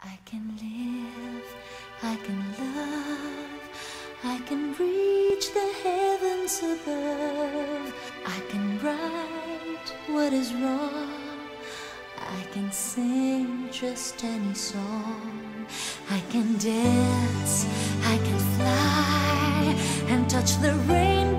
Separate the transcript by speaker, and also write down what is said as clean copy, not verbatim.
Speaker 1: I can live, I can love, I can reach the heavens above. I can right what is wrong, I can sing just any song. I can dance, I can fly and touch the rainbow